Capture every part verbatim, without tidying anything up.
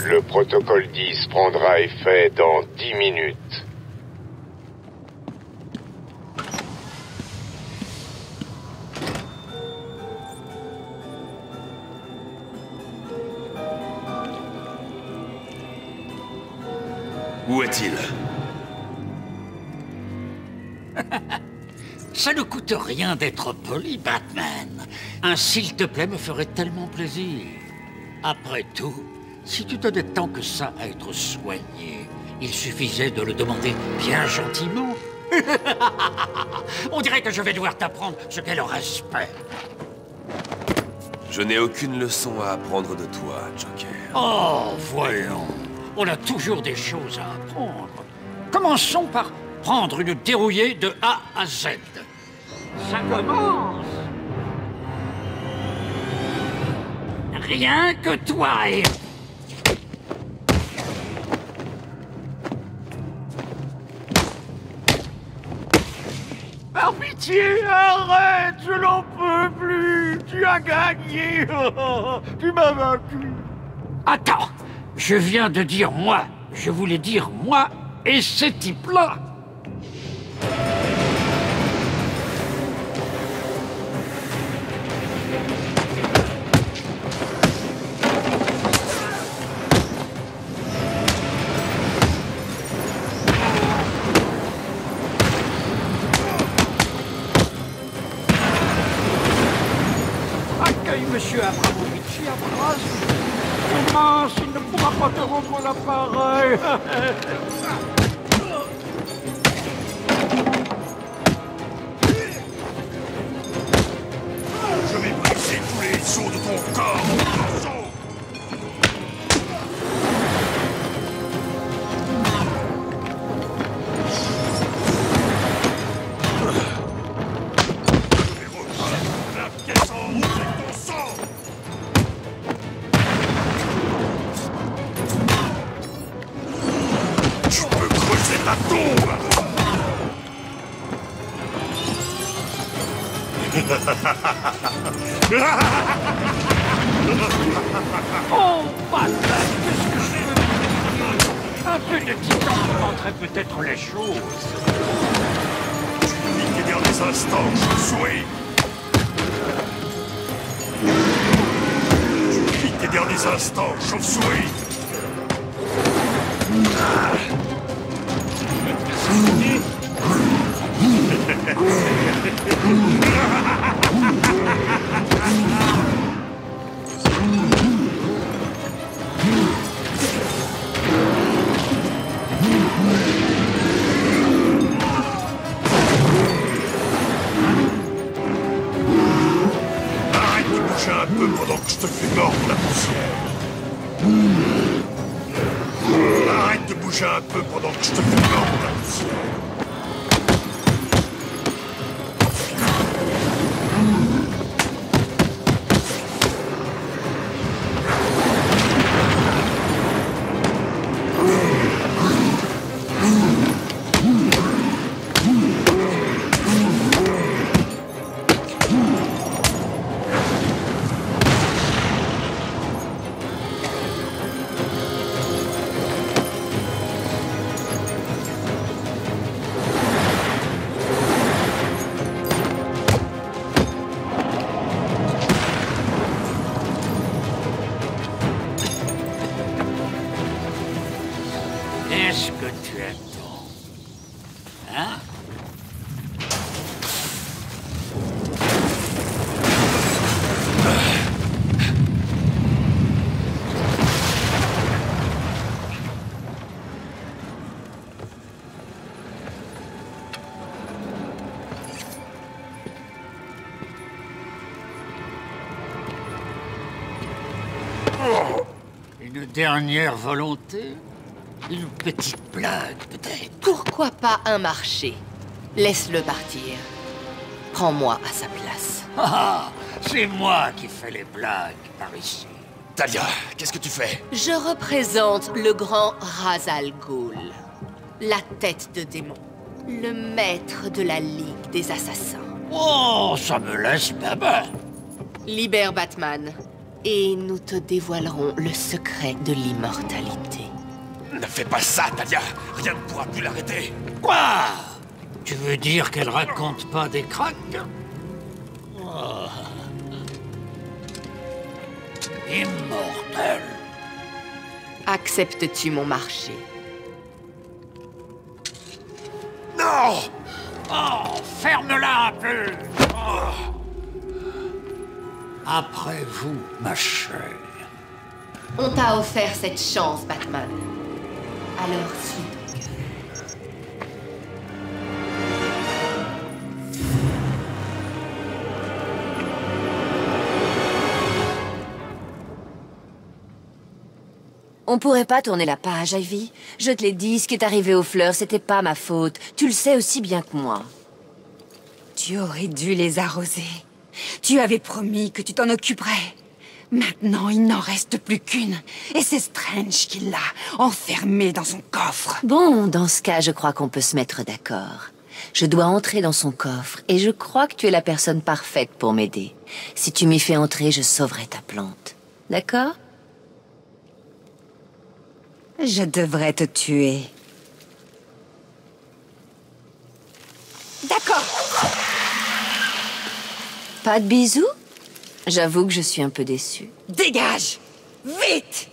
Le protocole dix prendra effet dans dix minutes. Où est-il? Ça ne coûte rien d'être poli, Batman. Un s'il te plaît me ferait tellement plaisir. Après tout, si tu tenais tant que ça à être soigné, il suffisait de le demander bien gentiment. On dirait que je vais devoir t'apprendre ce qu'est le respect. Je n'ai aucune leçon à apprendre de toi, Joker. Oh, voyons. On a toujours des choses à apprendre. Commençons par prendre une dérouillée de A à Z. Ça commence. Rien que toi et... Par pitié, arrête, je n'en peux plus. Tu as gagné. Tu m'as vaincu. Attends, je viens de dire moi. Je voulais dire moi et ces types-là. Monsieur Abramovich, Abras, oh mince, il ne pourra pas te rendre l'appareil. Je vais briser tous les os de ton corps, mon morceau. Oh, Batman, qu'est-ce que je peux dire? Un peu de titan commenterait peut-être les choses. Tu vis tes derniers instants, chauve-souris. Tu vis tes derniers instants, chauve-souris. Arrête de bouger un peu pendant que je te fais mordre la poussière. Arrête de bouger un peu pendant que je te fais mordre la poussière. Est-ce que tu attends? Hein? Une dernière volonté? Une petite blague, peut-être? Pourquoi pas un marché? Laisse-le partir. Prends-moi à sa place. Ah, c'est moi qui fais les blagues par ici. Talia, qu'est-ce que tu fais? Je représente le grand Ra's al Ghul, la tête de démon, le maître de la Ligue des Assassins. Oh, ça me laisse baba. Libère Batman, Et nous te dévoilerons le secret de l'immortalité. Ne fais pas ça, Talia. Rien ne pourra plus l'arrêter. Quoi? Tu veux dire qu'elle raconte pas des cracks? Oh. Immortel. Acceptes-tu mon marché? Non! Oh, ferme-la un peu. Oh. Après vous, ma chère. On t'a offert cette chance, Batman. Alors suis ton cœur. On pourrait pas tourner la page, Ivy? Je te l'ai dit, ce qui est arrivé aux fleurs, c'était pas ma faute. Tu le sais aussi bien que moi. Tu aurais dû les arroser. Tu avais promis que tu t'en occuperais. Maintenant, il n'en reste plus qu'une. Et c'est Strange qui l'a enfermée dans son coffre. Bon, dans ce cas, je crois qu'on peut se mettre d'accord. Je dois entrer dans son coffre, et je crois que tu es la personne parfaite pour m'aider. Si tu m'y fais entrer, je sauverai ta plante. D'accord? Je devrais te tuer. D'accord. Pas de bisous? J'avoue que je suis un peu déçue. Dégage! Vite!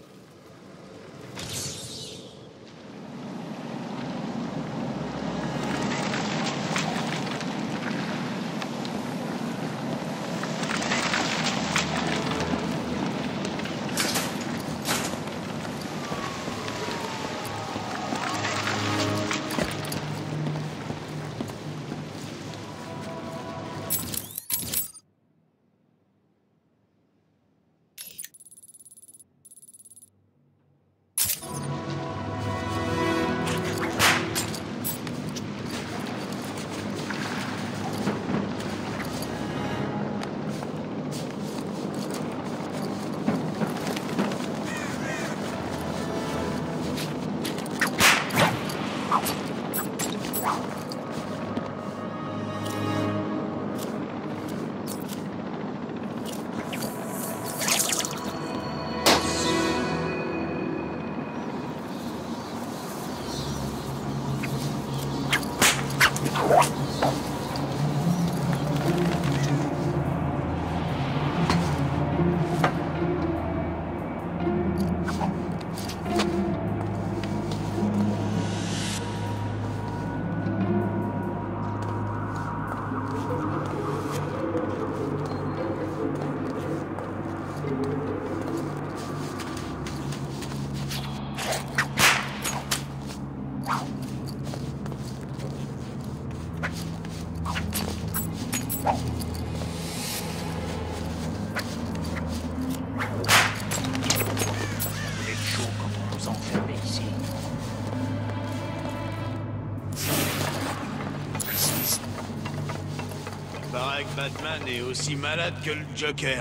Batman est aussi malade que le Joker.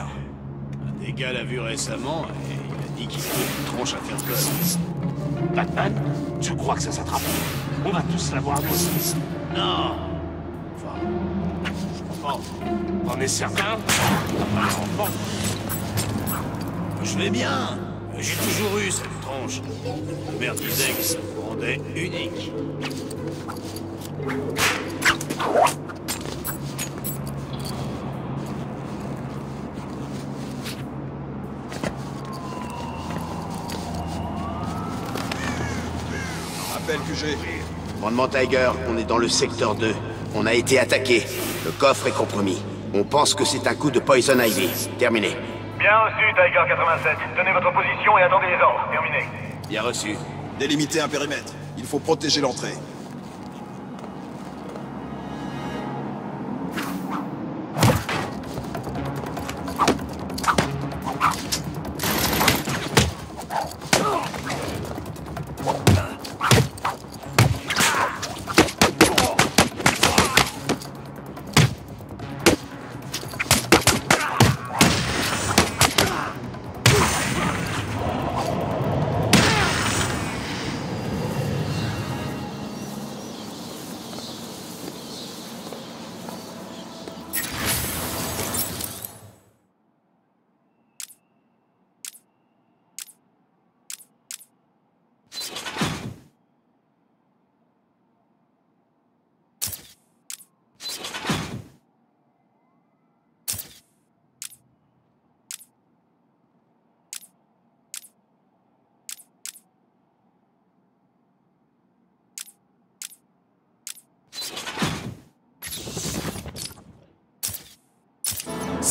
Un des gars l'a vu récemment et il a dit qu'il avait une tronche à faire peur. Batman, tu crois que ça s'attrape? On va tous l'avoir nous aussi. Non. Enfin, je crois pas. T'en es certain? Je vais bien. J'ai toujours eu cette tronche. Ma mère disait que ça me rendait unique. Que j'ai. Rendement Tiger, on est dans le secteur deux. On a été attaqué. Le coffre est compromis. On pense que c'est un coup de Poison Ivy. Terminé. Bien reçu, Tiger quatre-vingt-sept. Tenez votre position et attendez les ordres. Terminé. Bien reçu. Délimiter un périmètre. Il faut protéger l'entrée.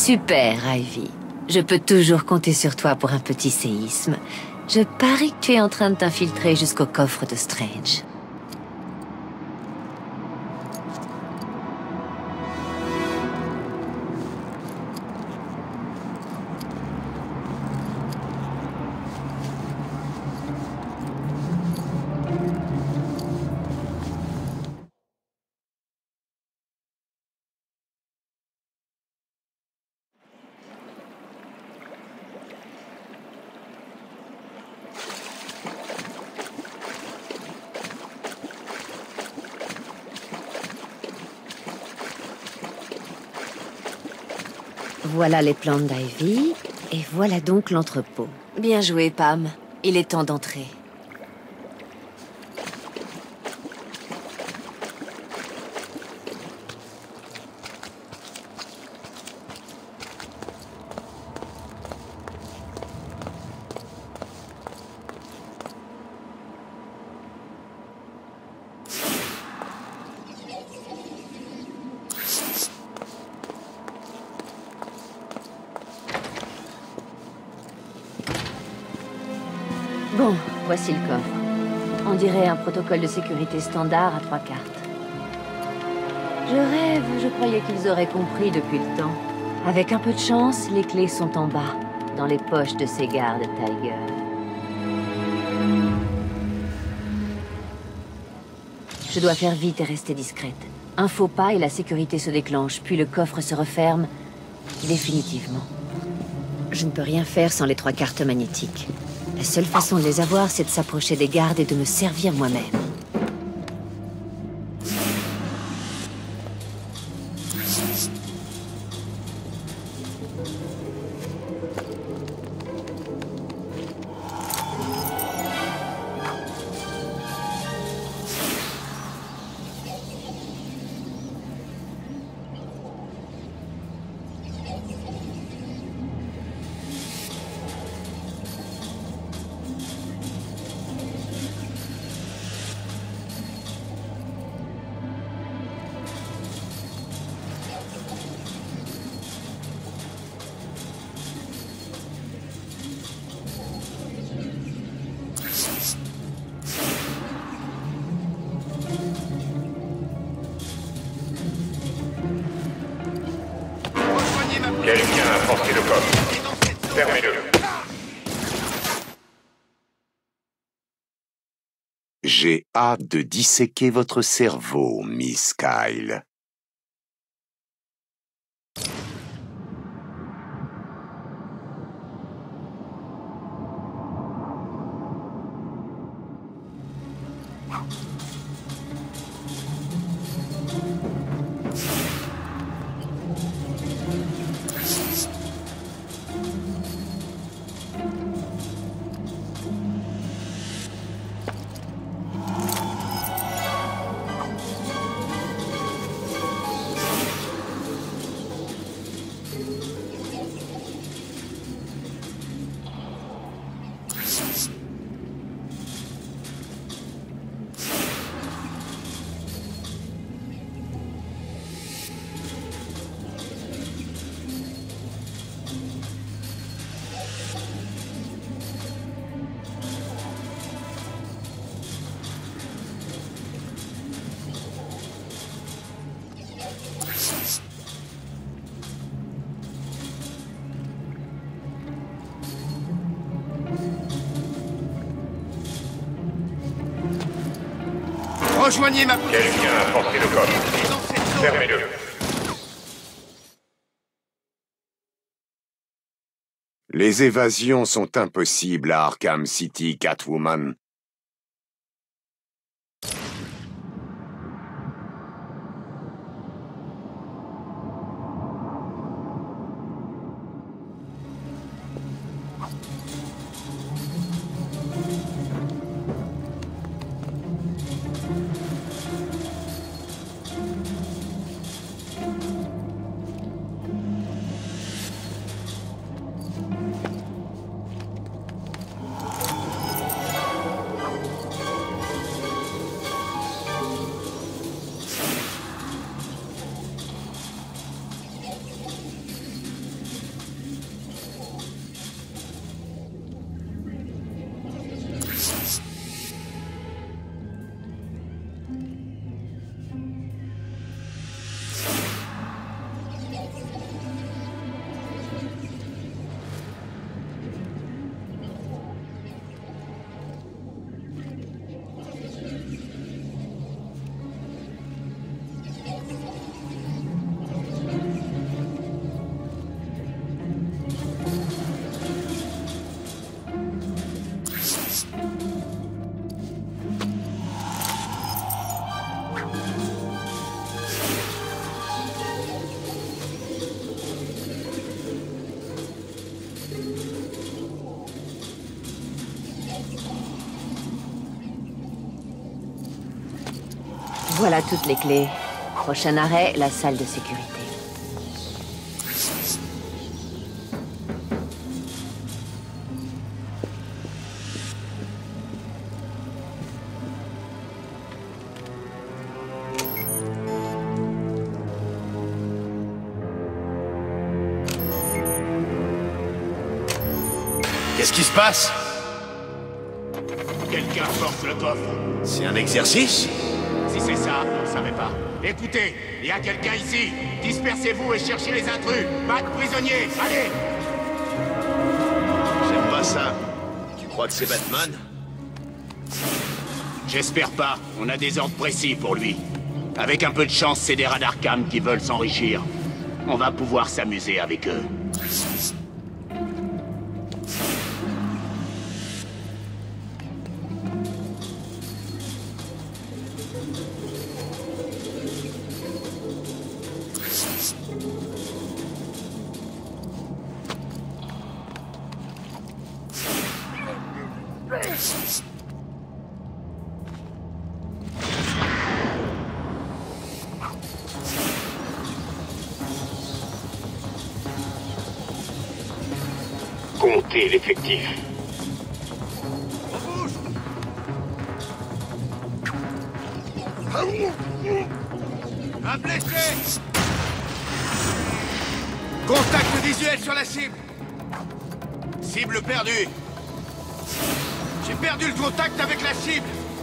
Super, Ivy. Je peux toujours compter sur toi pour un petit séisme. Je parie que tu es en train de t'infiltrer jusqu'au coffre de Strange. Voilà les plantes d'Ivy, et voilà donc l'entrepôt. Bien joué, Pam. Il est temps d'entrer. Bon, voici le coffre. On dirait un protocole de sécurité standard à trois cartes. Je rêve, je croyais qu'ils auraient compris depuis le temps. Avec un peu de chance, les clés sont en bas, dans les poches de ces gardes Tiger. Je dois faire vite et rester discrète. Un faux pas et la sécurité se déclenche, puis le coffre se referme définitivement. Je ne peux rien faire sans les trois cartes magnétiques. La seule façon de les avoir, c'est de s'approcher des gardes et de me servir moi-même. Quelqu'un a forcé le coffre. Fermez-le. J'ai hâte de disséquer votre cerveau, Miss Kyle. Rejoignez ma... Quelqu'un a forcé le coffre. Fermez-le. Les évasions sont impossibles à Arkham City, Catwoman. Voilà toutes les clés. Prochain arrêt, la salle de sécurité. Qu'est-ce qui se passe? Quelqu'un force le coffre. C'est un exercice? Si c'est ça, on ne savait pas. Écoutez, il y a quelqu'un ici. Dispersez-vous et cherchez les intrus. Pas de prisonniers, allez! J'aime pas ça. Tu crois que c'est Batman? J'espère pas. On a des ordres précis pour lui. Avec un peu de chance, c'est des rats d'Arkham qui veulent s'enrichir. On va pouvoir s'amuser avec eux. Comptez l'effectif. Un blessé! Contact visuel sur la cible! Cible perdue! J'ai perdu le contact avec la cible!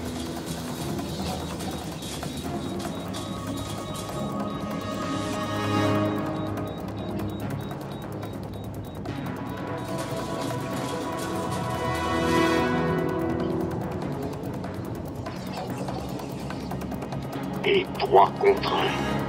Et trois contre un.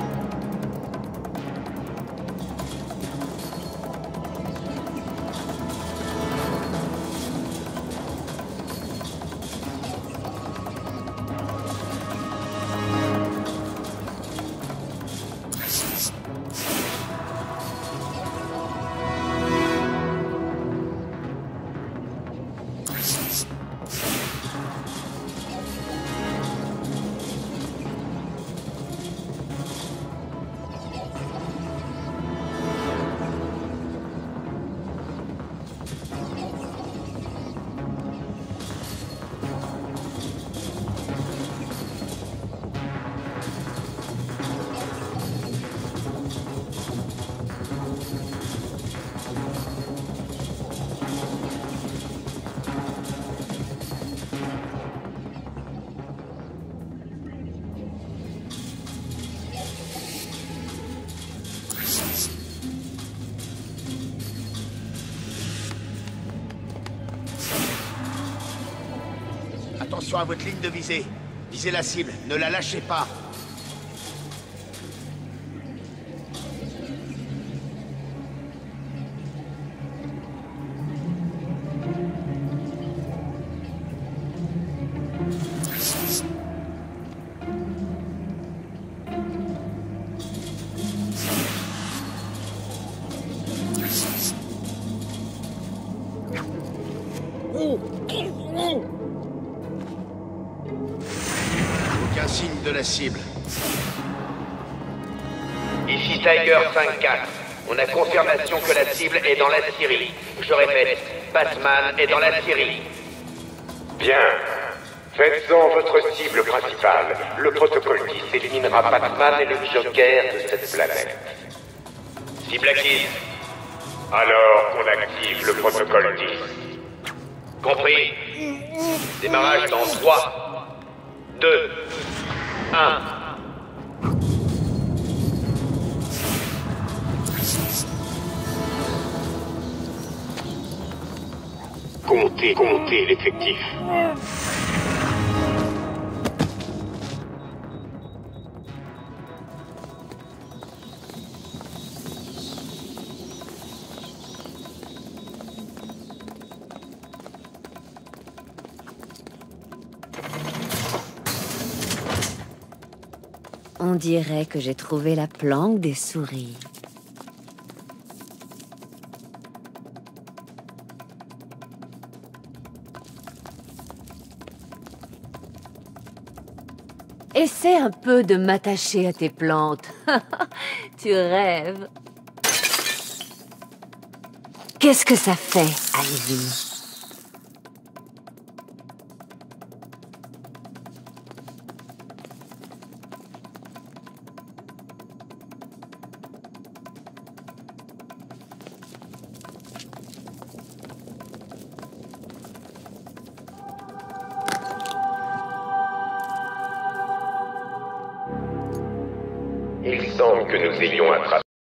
Attention à votre ligne de visée. Visez la cible, ne la lâchez pas. Aucun signe de la cible. Ici Tiger cinq quatre. On a confirmation que la cible est dans la Syrie. Je répète, Batman est dans la Syrie. Bien. Faites-en votre cible principale. Le protocole dix éliminera Batman et le Joker de cette planète. Cible acquise. Alors qu'on active le protocole dix. Compris. Démarrage dans trois, deux, un. Comptez, comptez l'effectif. On dirait que j'ai trouvé la planque des souris. Essaie un peu de m'attacher à tes plantes. Tu rêves. Qu'est-ce que ça fait, Ivy? Il semble que nous ayons attrapé